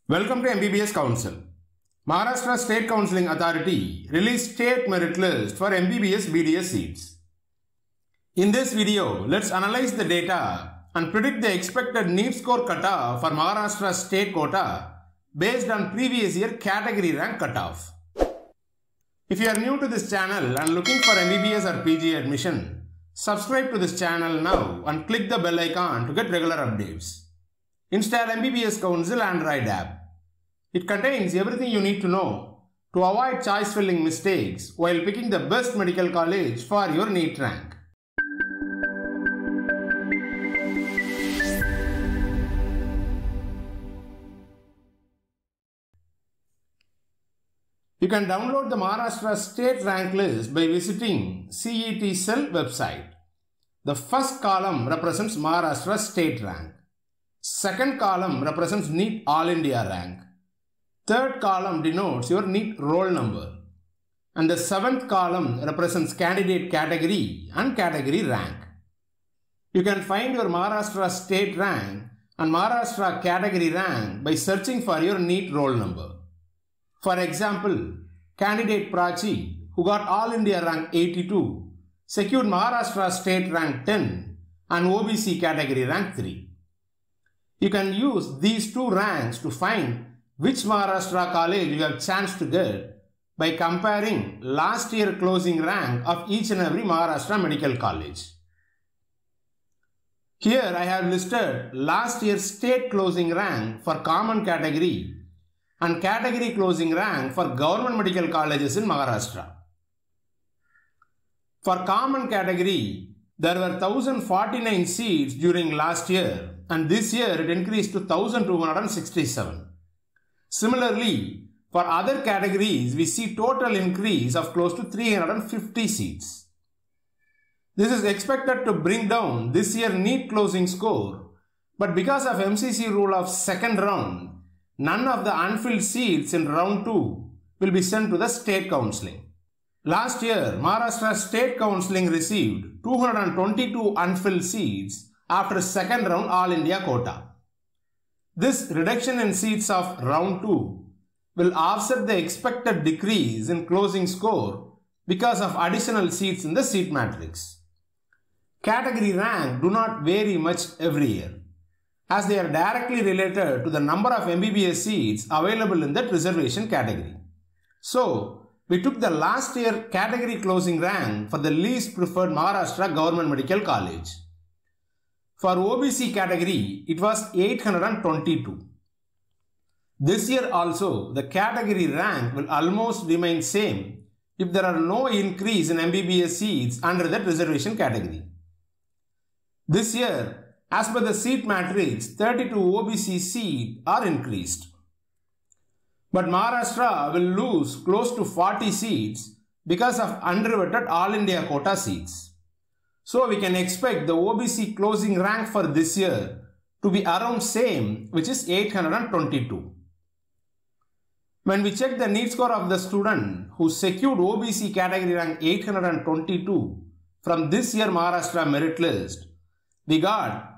Welcome to MBBS Council. Maharashtra State Counselling Authority released state merit list for MBBS BDS seats. In this video, let's analyze the data and predict the expected NEET score cutoff for Maharashtra State quota based on previous year category rank cutoff. If you are new to this channel and looking for MBBS or PG admission, subscribe to this channel now and click the bell icon to get regular updates. Install MBBSCouncil Android App. It contains everything you need to know to avoid choice filling mistakes while picking the best medical college for your NEET rank. You can download the Maharashtra State rank list by visiting CET Cell website. The first column represents Maharashtra State rank. Second column represents NEET All India rank. Third column denotes your NEET roll number. And the seventh column represents candidate category and category rank. You can find your Maharashtra State rank and Maharashtra category rank by searching for your NEET roll number. For example, candidate Prachi, who got All India rank 82, secured Maharashtra State rank 10 and OBC category rank 3. You can use these two ranks to find which Maharashtra college you have chance to get by comparing last year closing rank of each and every Maharashtra medical college. Here I have listed last year's state closing rank for common category and category closing rank for government medical colleges in Maharashtra. For common category, there were 1049 seats during last year, and this year it increased to 1267. Similarly, for other categories, we see total increase of close to 350 seats. This is expected to bring down this year NEET closing score, but because of MCC rule of second round, none of the unfilled seats in round 2 will be sent to the state counselling. Last year, Maharashtra State Counselling received 222 unfilled seats after second round All India quota. This reduction in seats of round 2 will offset the expected decrease in closing score because of additional seats in the seat matrix. Category rank do not vary much every year, as they are directly related to the number of MBBS seats available in that reservation category. So, we took the last year category closing rank for the least preferred Maharashtra Government Medical College. For OBC category, it was 822. This year also, the category rank will almost remain same if there are no increase in MBBS seats under that reservation category. This year, as per the seat matrix, 32 OBC seats are increased. But Maharashtra will lose close to 40 seats because of undervetted All India quota seats. So we can expect the OBC closing rank for this year to be around same, which is 822. When we check the NEET score of the student who secured OBC category rank 822 from this year Maharashtra merit list, we got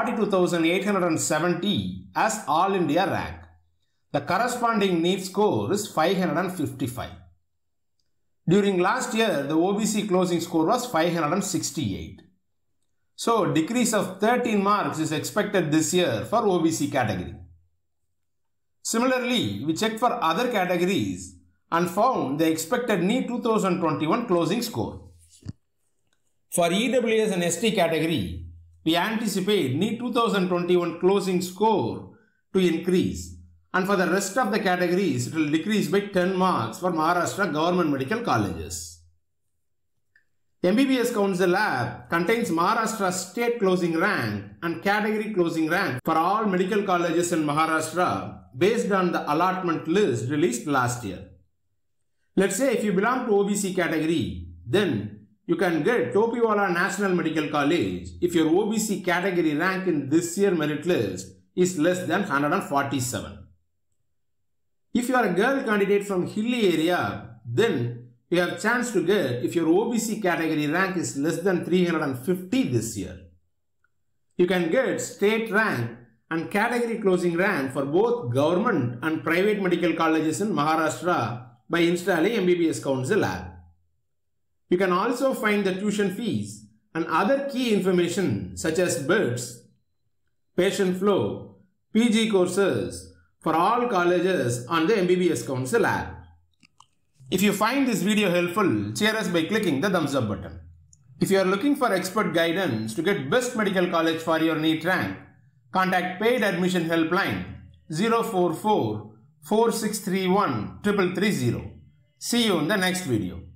42,870 as All India rank. The corresponding NEET score is 555. During last year, the OBC closing score was 568. So, decrease of 13 marks is expected this year for OBC category. Similarly, we checked for other categories and found the expected NEET 2021 closing score. For EWS and ST category, we anticipate NEET 2021 closing score to increase. And for the rest of the categories, it will decrease by 10 marks for Maharashtra Government Medical Colleges. MBBSCouncil App contains Maharashtra State closing rank and category closing rank for all medical colleges in Maharashtra based on the allotment list released last year. Let's say if you belong to OBC category, then you can get Topiwala National Medical College if your OBC category rank in this year merit list is less than 147. If you are a girl candidate from hilly area, then you have chance to get if your OBC category rank is less than 350 this year. You can get state rank and category closing rank for both government and private medical colleges in Maharashtra by installing MBBSCouncil app. You can also find the tuition fees and other key information such as beds, patient flow, PG courses for all colleges on the MBBSCouncil app. If you find this video helpful, cheer us by clicking the thumbs up button. If you are looking for expert guidance to get best medical college for your NEET rank, contact Paid Admission Helpline 044 4631 330. See you in the next video.